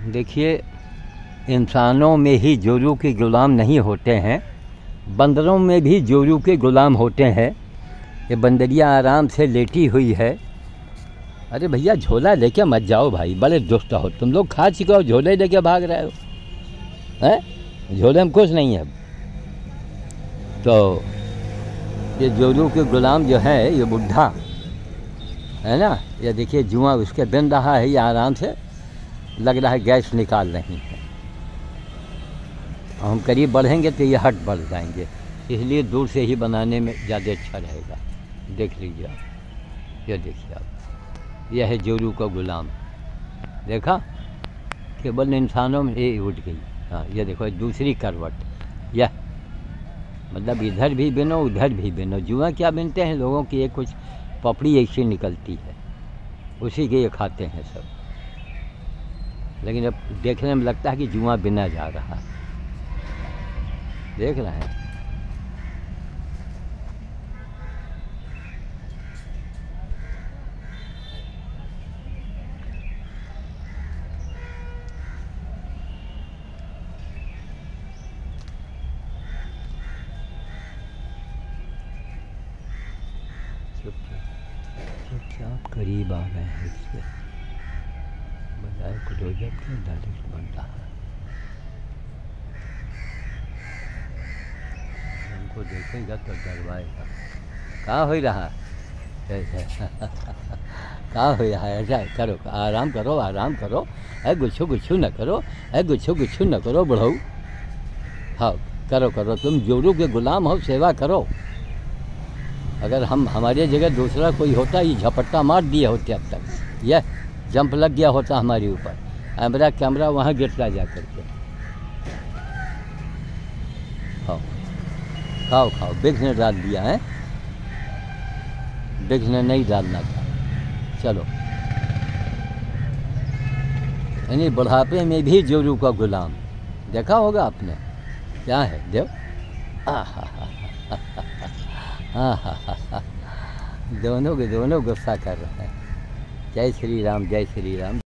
देखिए, इंसानों में ही जोरू के गुलाम नहीं होते हैं, बंदरों में भी जोरू के गुलाम होते हैं। ये बंदरिया आराम से लेटी हुई है। अरे भैया झोला लेके मत जाओ भाई, बड़े दुष्ट हो तुम लोग, खा चुके हो, झोले लेके भाग रहे हो हैं। झोले में कुछ नहीं है। तो ये जोरू के गुलाम जो है, ये बुढ़ा है ना, ये देखिए जुआ उसके बिन रहा है, ये आराम से लग रहा है गैस निकाल रही है। हम करीब बढ़ेंगे तो ये हट बढ़ जाएंगे, इसलिए दूर से ही बनाने में ज़्यादा अच्छा रहेगा। देख लीजिए आप, ये देखिए आप, यह है जोरू का गुलाम। देखा, केवल इंसानों में ये उठ गई। हाँ, ये देखो दूसरी करवट, यह मतलब इधर भी बिनो उधर भी बिनो। जुआ क्या बिनते हैं लोगों की, एक कुछ पपड़ी ऐसी निकलती है, उसी के ये खाते हैं सब। लेकिन अब देखने में लगता है कि जुआ बिना जा रहा है। देख रहे हैं, चुपचाप करीब आ गए हैं इसके, बजाय क्लोजअप के डायरेक्ट बन रहा है। हमको देखेगा तो डरवाएगा। कहाँ हो रहा है कहाँ हो रहा है? ऐसा करो, आराम करो, आराम करो। है गुच्छू गुच्छू न करो, है गुच्छू गुच्छू न करो बढ़ऊ। हाँ करो करो, तुम जोरू के गुलाम हो, सेवा करो। अगर हमारी जगह दूसरा कोई होता, ये झपट्टा मार दिए होते अब तक, यह जंप लग गया होता हमारे ऊपर, हमारा कैमरा वहाँ गिरता जा करके। खाओ खाओ खाओ, विघ्न डाल दिया है, विघ्न नहीं डालना था। चलो, यानी बुढ़ापे में भी जोरू का गुलाम। देखा होगा आपने, क्या है देव। दोनों के दोनों गुस्सा कर रहे हैं। जय श्री राम, जय श्री राम।